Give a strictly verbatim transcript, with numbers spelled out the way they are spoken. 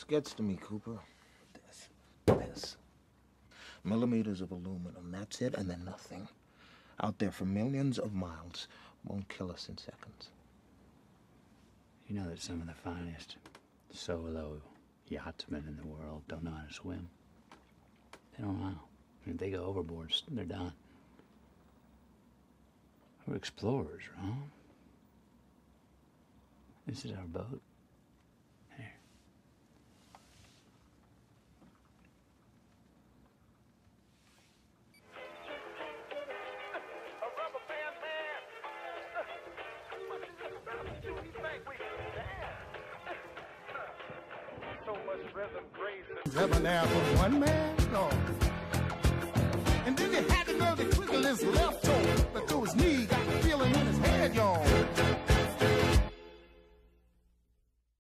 gets to me, Cooper. This. This. Millimeters of aluminum, that's it, and then nothing. Out there for millions of miles. Won't kill us in seconds. You know that some of the finest solo yachtsmen in the world don't know how to swim. They don't know. If they go overboard, they're done. We're explorers, Ron. This is our boat. Here. Ever now for one man? No. And then he had to go to twinkle his left toe, but to his knee got the feeling in his head, y'all.